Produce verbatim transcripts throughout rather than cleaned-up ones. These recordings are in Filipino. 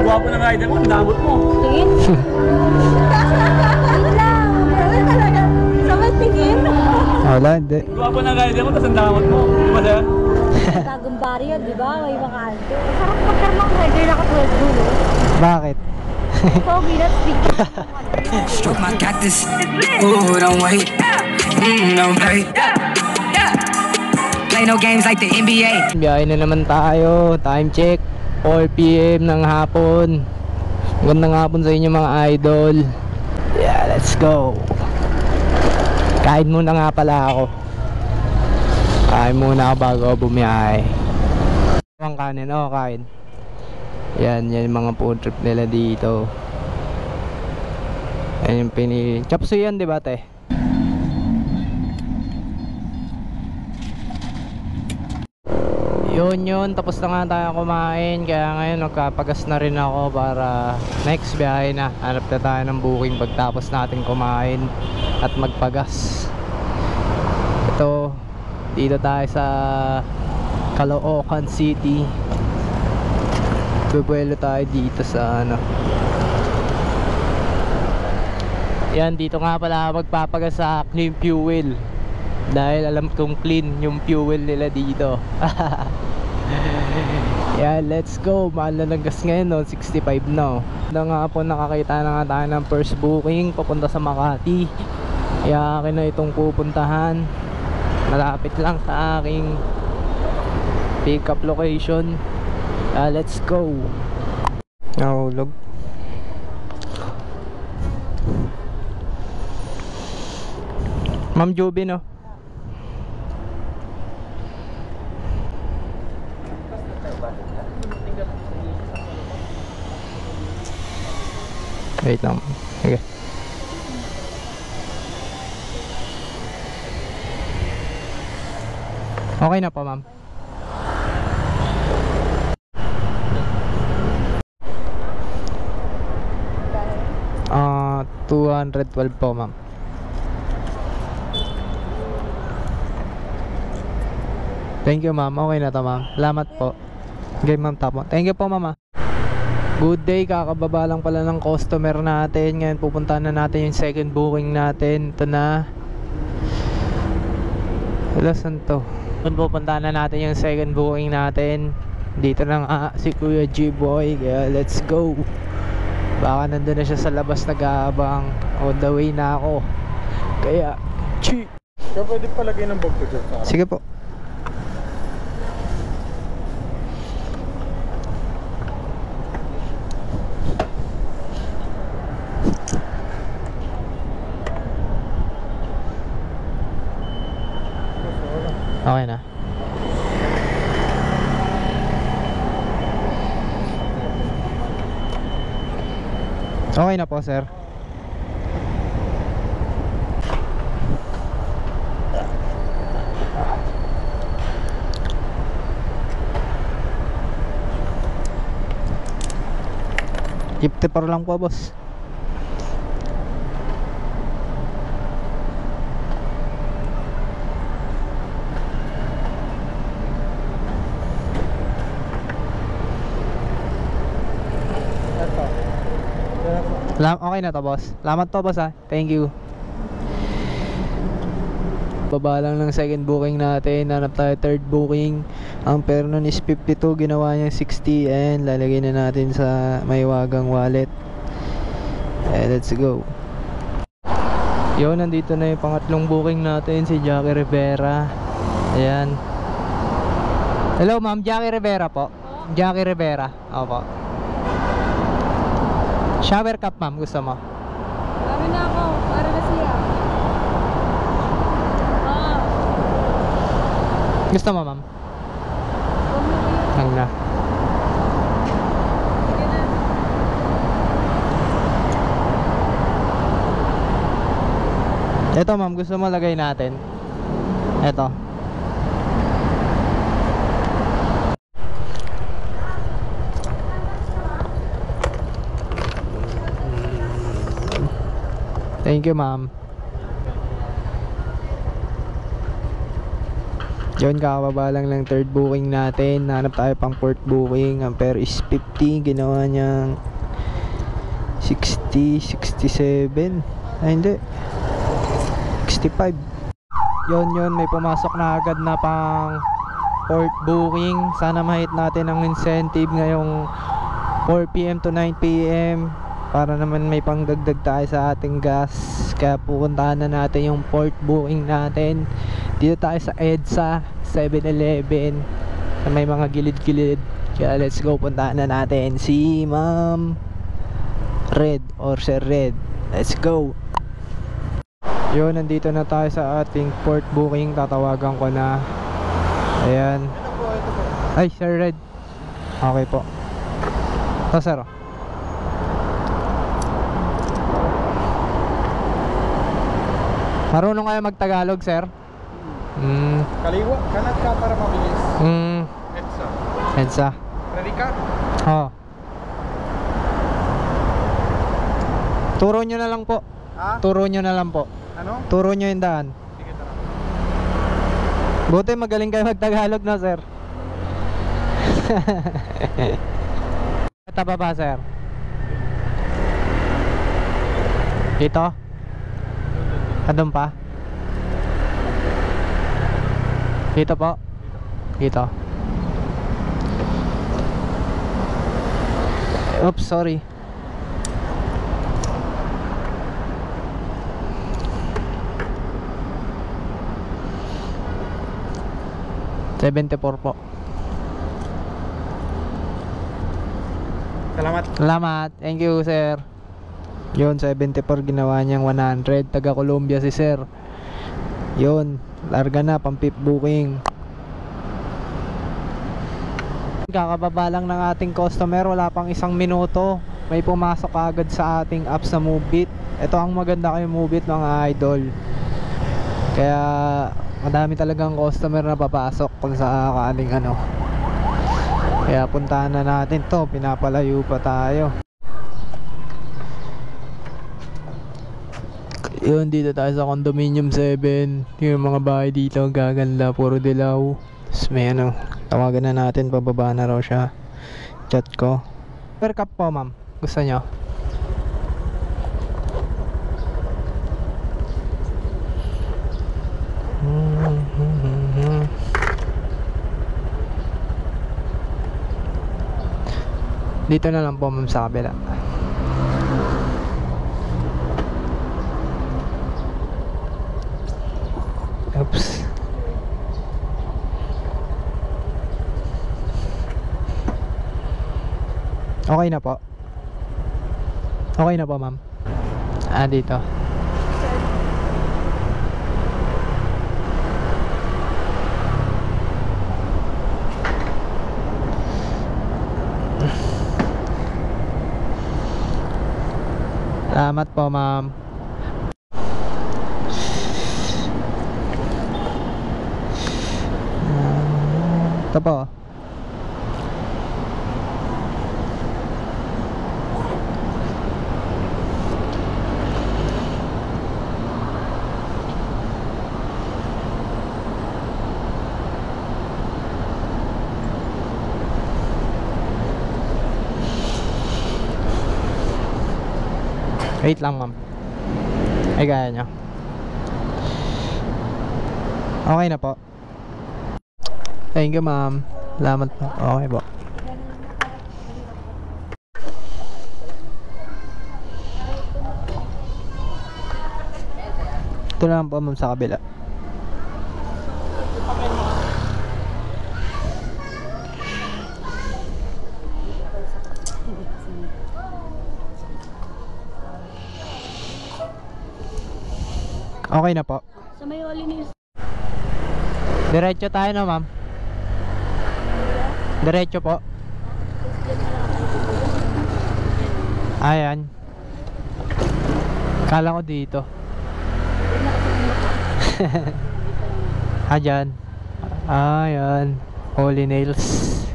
Ang gwapo ng rider mo, ang damot mo. Tingin? Tingin lang. Pero talaga, sabay tingin. Wala, hindi. Ang gwapo ng rider mo, tapos ang damot mo. Di ba sir? Bagong baryo, di ba? May mga alto. Sarap magkarmang rider na katulad dulo. Bakit? Pogi, that's big. Stroke my cactus. Ooh, don't wait. Mm, don't play. Play no games like the N B A. Biyahe na naman tayo. Time check, four p m ng hapon. Magandang hapon sa inyo mga idol. Yeah, let's go. Kain muna nga pala ako. Kain muna ako bago ako bumiyahe. Ang kanin, oh kain. Yan, yan yung mga food trip nila dito. Yan yung pini... Chop suey yan, diba te? Yun yun, tapos na nga tayo kumain. Kaya ngayon nagkapagas na rin ako para next biyahe na. Hanap na tayo ng booking pagtapos natin kumain at magpagas. Ito, dito tayo sa Caloocan City. Bubuelo tayo dito sa ano. Yan, dito nga pala magpapagas sa Clean Fuel. Dahil alam kong clean yung fuel nila dito. Yan, let's go. Mahal na ng gas ngayon, no? sixty-five na. Na nga po, nakakita na nga tayo ng first booking papunta sa Makati. Kaya akin na itong pupuntahan. Malapit lang sa aking pick up location. Uh, let's go. Nahulog. Ma'am Joby, no? Wait lang. Okay. Okay na po, ma'am. Ah, uh, two hundred twelve po, ma'am. Thank you, ma'am. Okay na to, ma'am. Salamat po. Okay, ma'am. Tapo. Thank you po, ma'am. Good day. Kakababa lang pala ng customer natin. Ngayon pupuntahan na natin yung second booking natin. Ito na. Wala, saan to? Ngayon pupuntahan na natin yung second booking natin. Dito na nga si Kuya G-Boy. Kaya let's go. Baka nandun na siya sa labas nag-aabang. On the way na ako. Kaya chi. Kaya pwede palagay ng bag ko dyan. Sige po. Okay na. Okay na po, sir. fifty par lang po, boss. Okay na to, boss. Salamat to, boss, ha. Thank you. Baba lang ng second booking natin. Hanap tayo third booking. Ang pera nun is fifty-two. Ginawa niya sixty. And lalagay na natin sa Maywagang wallet. Eh, let's go. Yo, nandito na yung pangatlong booking natin, si Jackie Rivera. Ayan. Hello, ma'am. Jackie Rivera po. Jackie Rivera. Opo. Shower cup, ma'am. Gusto mo? Marami na ako. Para na siya. Ah. Gusto mo, ma'am? Hang na. Sige na. Ito, ma'am. Gusto mo lagay natin? Ito. Thank you, ma'am. Yun, kakababa lang ng third booking natin. Hanap tayo pang fourth booking. Ang fare is fifty. Ginawa niyang sixty, sixty-seven. Ay hindi, sixty-five. Yun yun, may pumasok na agad na pang fourth booking. Sana mahit natin ang incentive ngayong four p m to nine p m para naman may pangdagdag tayo sa ating gas. Kaya pupuntahan na natin yung fourth booking natin. Dito tayo sa EDSA seven eleven na may mga gilid-gilid. Kaya let's go, puntahan na natin si Ma'am Red or Sir Red. Let's go. Yun, nandito na tayo sa ating fourth booking. Tatawagan ko na. Ayan. Ay, Sir Red. Okay po. Ito, sir. Marunong kayo mag-Tagalog, sir? Mm. Kaliwa, kanan ka para mabilis. Mm. Edsa. Edsa. Ready ka? Oh. Turo nyo na lang po. Ha? Turo nyo na lang po. Ano? Turo nyo yung daan. Sige, tara. Buti magaling kayo mag-Tagalog na, sir. Ito pa ba, sir? Dito? Adun pa? Dito po? Dito. Oops, sorry. seventy-four po. Salamat. Salamat. Thank you, sir. Yun, seventy-four, ginawa niyang one hundred. Taga Colombia si sir. Yun, larga na, pang fifth booking. Kakababa lang ng ating customer. Wala pang isang minuto, may pumasok agad sa ating app sa Moovit. Ito ang maganda kay Moovit, mga idol. Kaya madami talagang customer na papasok kung sa kaling ano. Kaya puntahan na natin to. Pinapalayo pa tayo. Yun, dito tayo sa condominium seven. Yung mga bahay dito gaganda, puro dilaw. Tapos may ano, tawagan na natin, pababa na raw siya. Chat ko. Per cup po, ma'am. Gusto nyo? Dito na lang po, ma'am, sa kabila. Oops. Okay na po. Okay na po, ma'am. Ah, dito. Salamat po, ma'am. Ito po. Wait lang, ma'am. Ay, kaya nyo. Okay na po. Thank you, ma'am. Salamat po. Okay po. Ito lang po, ma'am, sa kabila. Okay na po. Sa may oli ni Diretso tayo na, ma'am. Diretso po. Ayan. Kala ko dito. Ayan. Ayan. Holy nails.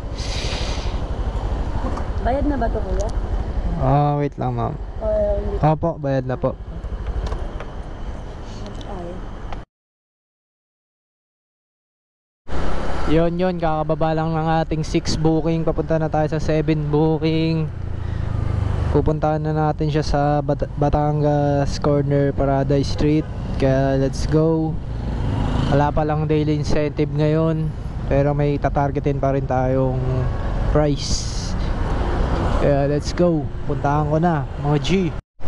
Bayad na ba to, kuya? Oh, wait lang, ma'am. Or hindi? Opo, bayad na po. Ay. Yun yun, kakababa lang ng ating six booking. Papunta na tayo sa seven booking. Pupuntahan na natin siya sa Bat Batangas Corner Paradise Street. Kaya let's go. Wala pa lang daily incentive ngayon, pero may tatargetin pa rin tayong price. Kaya let's go. Puntahan ko na mga G.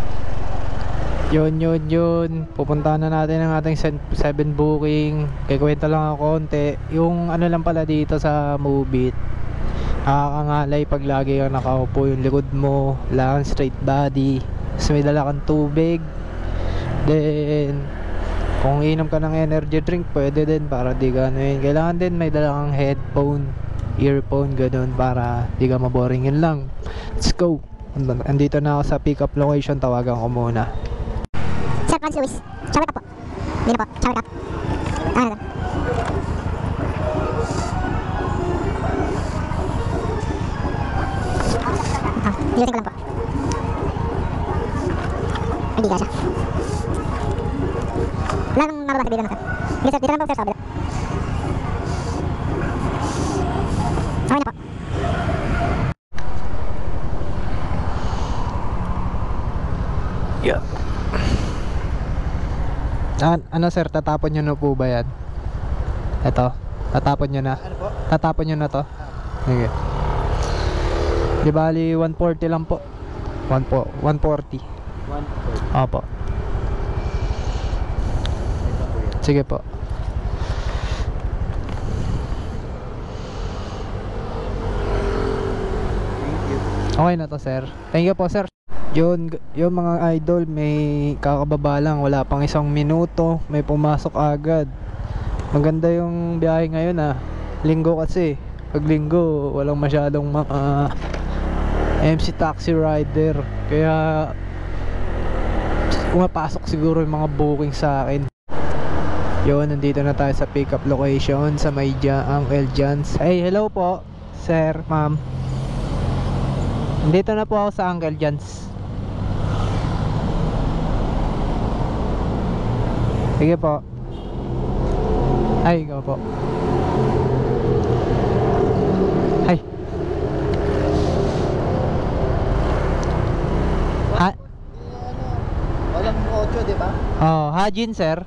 Yun yun yun, pupuntahan na natin ang ating seven booking. Kikwenta lang ako konti. Yung ano lang pala dito sa Mubit, nakakangalay pag lagi kang nakaupo, yung likod mo lang straight body, tapos may dala kang tubig. Then kung inom ka ng energy drink, pwede din para di ka ano yun. Kailangan din may dala kang headphone, earphone, ganun, para di ka maboringin lang. Let's go. Andito na ako sa pick up location, tawagan ko muna. Sir Franz Luis, shower cup po. Hindi na po, shower cup. Ah, na ah, nilutin ko lang po. Hindi ka siya. Wala nang mababa sa bilo na sir. Hindi sir, dito lang po sir sa kabila. Okay na po. Yeah. Ah, ano sir, tatapon nyo na po ba yan? Ito, tatapon nyo na. Ano po? Tatapon nyo na to. Sige. Di bali one forty lang po. one po, one forty. one forty. Opo. Sige po. Thank you. Okay na to sir. Thank you po sir. Yun, yung mga idol, may kakababa lang, wala pang isang minuto, may pumasok agad. Maganda yung biyahe ngayon ah. Linggo kasi. Pag linggo, walang masyadong mga M C taxi rider. Kaya pumapasok siguro yung mga booking sa akin. Yun, nandito na tayo sa pick up location sa Mayja, ang El Jans. Hey, hello po, sir, ma'am. Nandito na po ako sa Uncle John's. Sige po. Ay, ikaw po. Ay. Ha? Walang ocho, di ba? Oh, Hajin sir.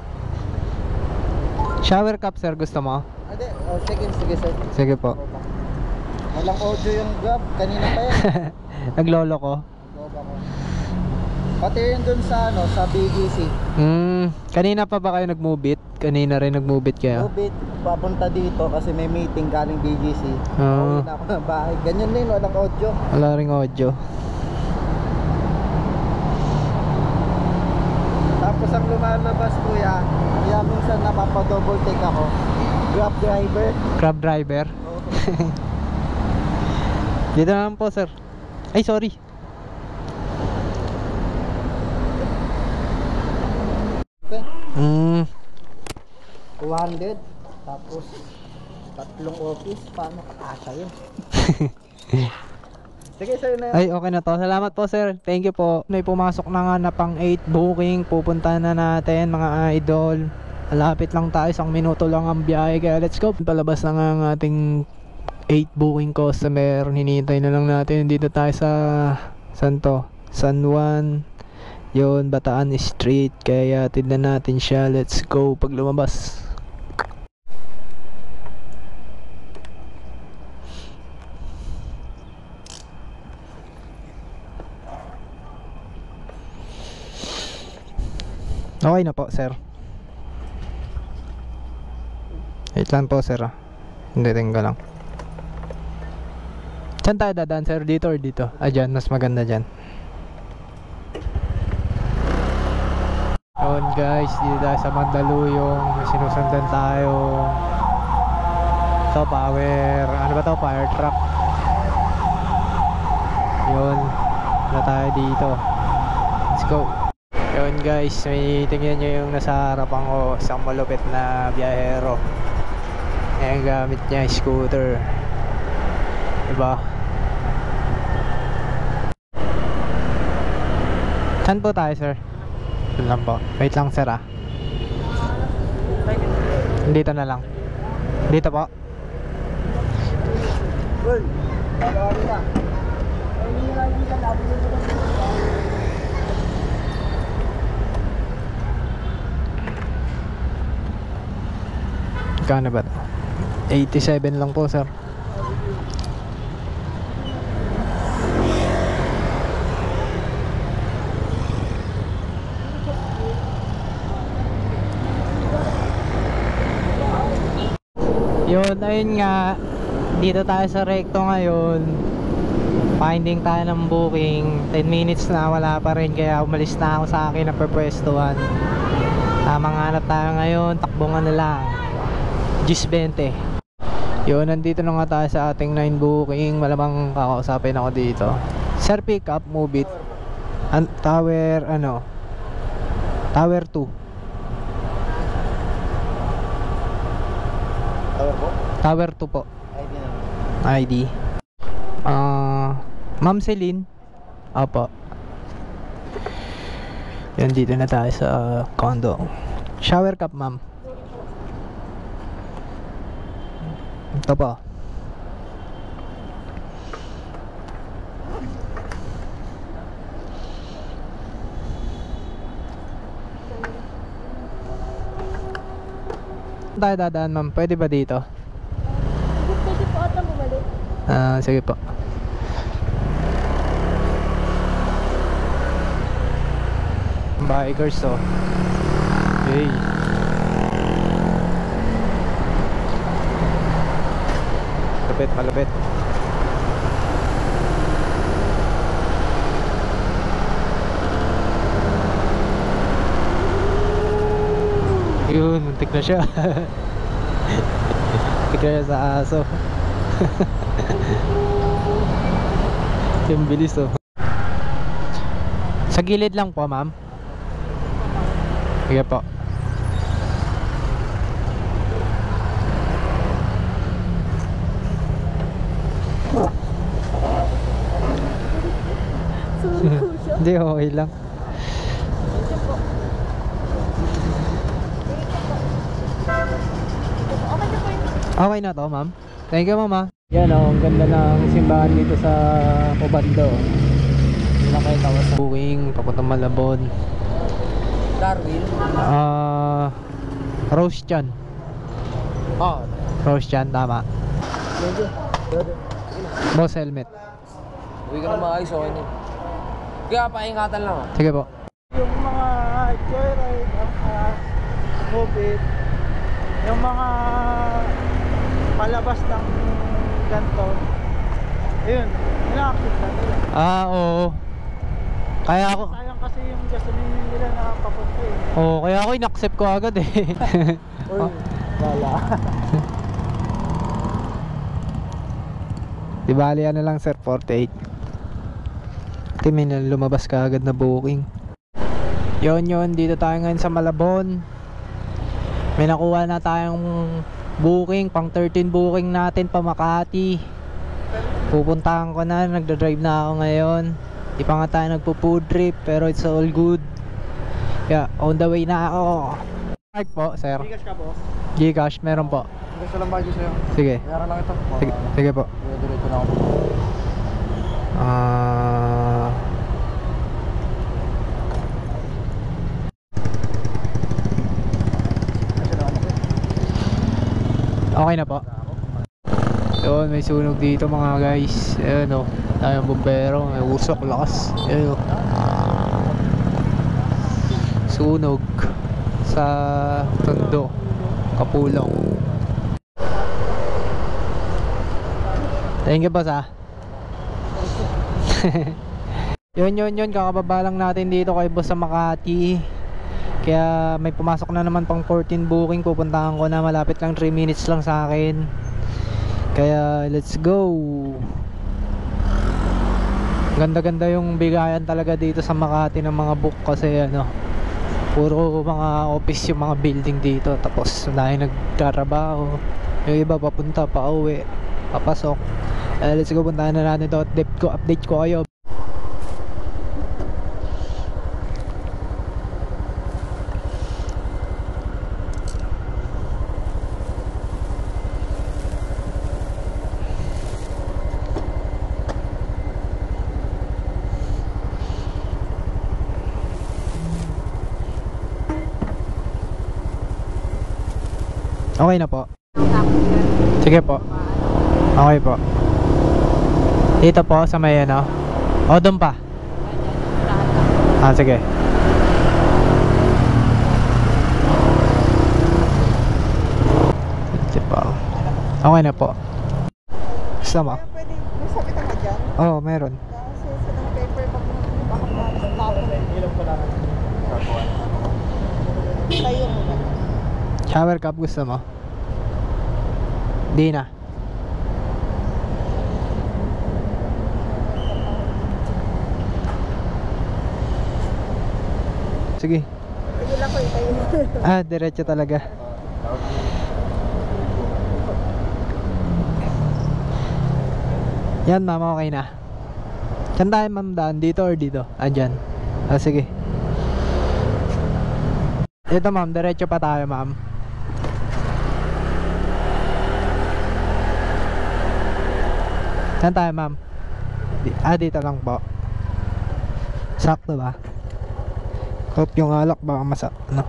Shower cup sir, gusto mo? Hindi, oh, sige, sige sir. Sige po. Walang audio yung Grab, kanina pa yan. Naglolo ko. Loba ko. Pati yun dun sa ano, sa B G C. Hmm, kanina pa ba kayo nag-move it? Kanina rin nag-move it kayo? Ubit, papunta dito kasi may meeting galing B G C. Oo. Uwi na ako ng bahay. Ganyan din, walang audio. Wala ring audio. Tapos ang lumalabas kuya, kaya minsan napapa-double take ako. Grab driver. Grab driver. Dito naman po sir. Ay sorry. Okay. Hmm. two hundred. Tapos tatlong office. Paano kakasya yun? Sige sir na. Ay okay na to. Salamat po sir. Thank you po. May pumasok na nga na pang eight booking. Pupunta na natin mga idol. Malapit lang tayo. Isang minuto lang ang biyahe. Kaya let's go. Palabas na nga ang ating eight booking customer. Hinihintay na lang natin. Dito tayo sa saan to? San Juan. Yun, Bataan Street. Kaya tignan natin siya. Let's go. Pag lumabas. Okay na po sir. Wait lang po sir ah. Hindi tingga lang. Saan tayo dadaan sir? Dito or dito? Ah dyan, mas maganda dyan. Yun guys, dito tayo sa Mandaluyong. May sinusundan tayo. So power, ano ba to? Fire truck. Yun, na tayo dito. Let's go. Yun guys, may tingnan nyo yung nasa harapan ko. Isang malupit na biyahero. Ayan, gamit niya scooter. Diba? Saan po tayo sir? Doon lang po. Wait lang sir ah. Dito na lang. Dito po. Uy, tawagin ka. Ay, hindi na lagi ka. Lagi na lagi ka. Kano ba? eighty-seven lang po, sir. Yun, ayun nga. Dito tayo sa Recto ngayon. Finding tayo ng booking. ten minutes na, wala pa rin. Kaya umalis na ako sa akin na purpwestuhan. Tamang hanap tayo ngayon. Takbungan na lang. Gis twenty. Yun, nandito na nga tayo sa ating nine booking. Malamang kakausapin ako dito. Sir, pick up, move it. An tower, ano? Tower two. Tower po? Tower two po. I D na. I D. Ah, Ma'am Celine. Opo. Yan, dito na tayo sa condo. Shower cup, ma'am. Ito po. Tayo dadaan, ma'am. Pwede ba dito? Pwede po ata bumalik. Ah, sige po. Bikers to. Hey. Malapit, malapit. Yun, muntik na siya. Muntik na siya sa aso. Yung bilis oh. Sa gilid lang po, ma'am. Sige po. Sorry po siya. Hindi, okay lang. Okay na po yun. Okay na to, ma'am. Thank you, mama. Yan oh, ang ganda ng simbahan dito sa Obando. Nakita ko sa booking papuntang Malabon. Darwin? Ah, Rose Chan. Oo. Rose Chan, tama. Medyo. Boss helmet. Uwi ka na maayos, okay na. Kaya paingatan lang ah. Sige po. Yung mga joyride, ang uh, mobile, yung mga palabas ng ganito, ayun, ina-accept na nila. Ah, oo. Kaya ako, Sayang kasi yung gasolina nila nakapapunta eh. oo, kaya ako in-accept ko agad eh. Uy, wala. Di bali ano lang sir, forty-eight. Ito may lumabas ka agad na booking. Yun yun, dito tayo ngayon sa Malabon. May nakuha na tayong booking, pang thirteen booking natin pa Makati. Pupuntahan ko na, nagdadrive na ako ngayon. Di pa nga tayo nagpo-food trip, pero it's all good. Yeah, on the way na ako. Card po, sir. Bigas ka po? Gcash, meron po. Gusto lang bagay sa'yo. Sige. Meron lang ito. Sige, sige po. Diretso na ako. Ah... Okay na po. Yun, may sunog dito mga guys. Ayun o, tayong bumbero. May usok, lakas. Ayun o. Sunog sa Tondo, Kapulong. Thank you boss ah. Yun yun yun, kakababa lang natin dito kay boss sa Makati. Kaya may pumasok na naman pang fourteen booking. Pupuntahan ko na, malapit lang, three minutes lang sa akin. Kaya let's go. Ganda-ganda yung bigayan talaga dito sa Makati ng mga book. Kasi ano, puro mga office yung mga building dito. Tapos dahil nagtatrabaho, yung iba papunta, pauwi, papasok. Uh, let's go, puntahan na natin ito. Update ko, update ko kayo. Okay na po. Sige po. Okay po. Dito po sa may ano. O, doon pa. Ah, sige. Tipo. Okay na po. Gusto mo? Pwede, may sakit ka dyan? Oo, oh, meron. Kasi silang paper bag na bakit lapon. Ilang pala ka? Tayo mo ba? Shower cup gusto mo? Di na. Sige. Sige lang ko itayo. Ah, diretso talaga. Yan ma'am, okay na. Saan tayo ma'am daan? Dito or dito? Ah, dyan. Ah, sige. Ito ma'am, diretso pa tayo ma'am. Saan tayo ma'am? Di- ah, dito lang po. Sakto ba? Top yung alak baka masa ano.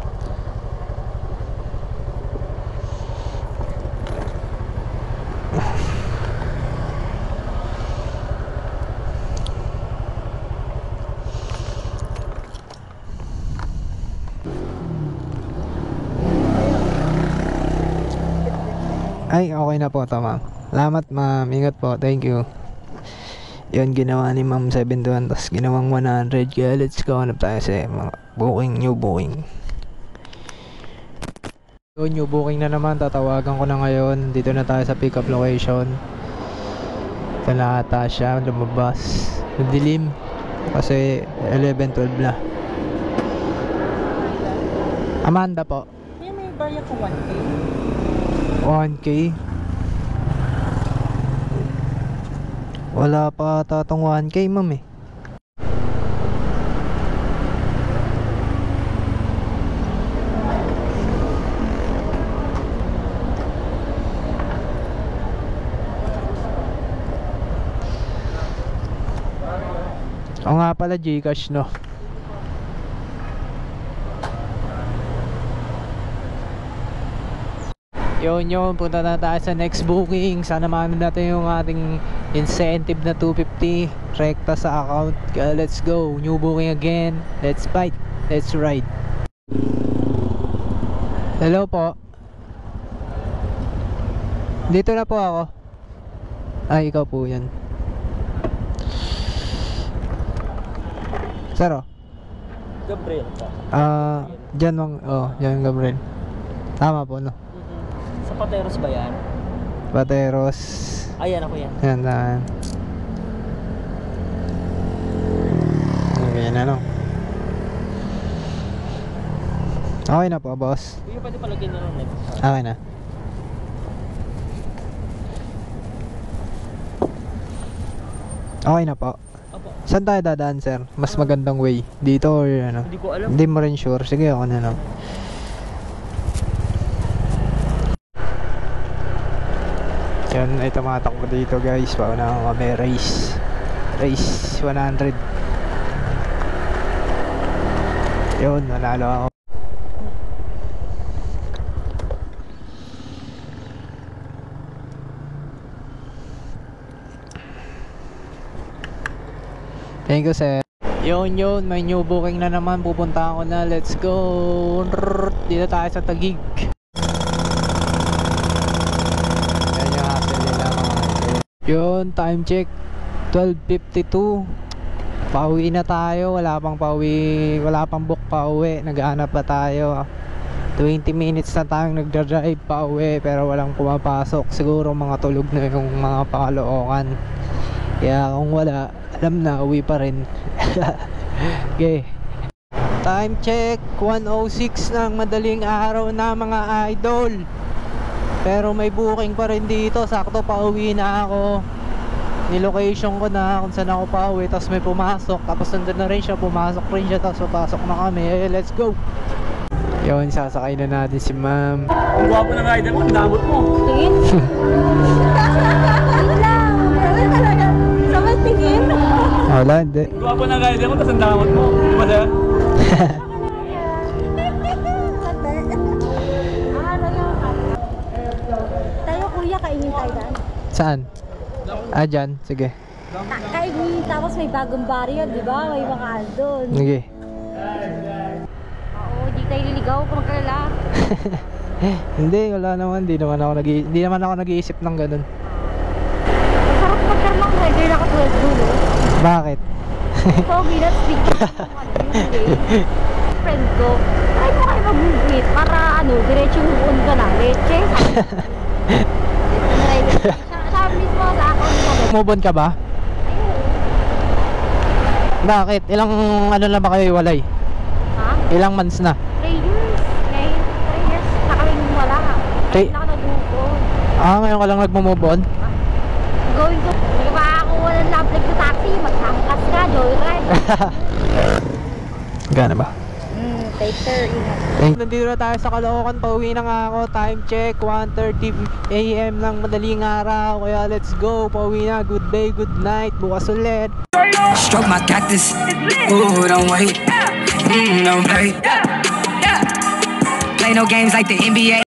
Ay, okay na po, tama. Salamat ma'am, ingat po, thank you. Yun, ginawa ni ma'am seventy-one, tapos ginawang one hundred. Kaya let's go, hanap tayo sa mga booking, new booking. So, new booking na naman, tatawagan ko na ngayon. Dito na tayo sa pick up location. Ito na ata siya, lumabas. Dilim, kasi eleven twelve na. Amanda po. May may bayad ko one K. one K. Wala pa tatong one K ma'am eh. O nga pala, Gcash no. Yun yun, punta na tayo sa next booking. Sana maano natin yung ating incentive na two fifty rekta sa account. Kaya let's go, new booking again. Let's fight, let's ride. Hello po. Dito na po ako. Ay, ikaw po yan. Saro? Gabriel ka. Ah, dyan mang, oh, dyan Gabriel. Tama po no. Sa Pateros ba yan? Pateros. Ayan ako yan. Yan na. Ganyan na lang. Okay na po, boss. Hindi pwede palagyan na lang next. Okay na. Okay na po. Opo. Saan tayo dadaan, sir? Mas magandang way. Dito or ano? Hindi ko alam. Hindi mo rin sure. Sige, ako na lang. Yan, ay tumatakbo dito guys. Pauna ako kami race. Race one hundred. Yun, nanalo ako. Thank you, sir. Yun yun, may new booking na naman. Pupunta ako na. Let's go. Dito tayo sa Taguig. Yan yung hassle nila mga idol. Yun, time check twelve fifty-two. Pauwi na tayo. Wala pang pauwi. Wala pang book pauwi. Naghahanap pa tayo. twenty minutes na tayong nagdadrive pauwi. Pero walang pumapasok. Siguro mga tulog na yung mga Pakaloocan. Kaya kung wala, alam na, uwi pa rin. Okay. Time check one oh six ng madaling araw na mga idol. Pero may booking pa rin dito. Sakto pauwi na ako. Nilocation ko na kung saan ako pauwi. Tapos may pumasok. Tapos nandun na rin siya. Pumasok rin siya. Tapos papasok na kami. Eh, let's go. Yun, sasakay na natin si ma'am. Ang gwapo ng rider mo, ang damot mo. Tingin? Wala. Wala talaga. Sabay tingin? Wala, hindi. Ang gwapo ng rider mo, tapos ang damot mo. Di ba sir? Ah, ano yung Saan? Ah, dyan. Sige. Ta- kain, tapos may bagong barrio, di ba? May mga andon. Sige. Oo, di tayo liligaw kung magkalala. Hindi, wala naman. Hindi naman ako nag hindi naman ako nag-iisip ng ganun. Masarap magkaroon ng rider na katulad dulo. Bakit? Pogi na speak. Friend ko, try mo kayo mag-meet para ano, diretso huon ka na. Leche. Sabi mismo sa ako nila. Move on ka ba? Bakit? Ilang ano na ba kayo walay? Ha? Ilang months na? three years. Ngayon, three years na kaming wala. Three- Ngayon na ako nag-move on. Ah, ngayon ka lang nagmo-move on? Going to, nagpakakuha ng love life sa taxi, maghangkas ka, joyride. Gana ba? Hmm, later, ingat. Nandito na tayo sa Caloocan, pauwi na nga ako. Time check, one thirty a m ng madaling araw. Kaya let's go, pauwi na. Good day, good night, bukas ulit. Stroke my cactus. Ooh, don't wait. Mm, don't play. Play no games like the N B A.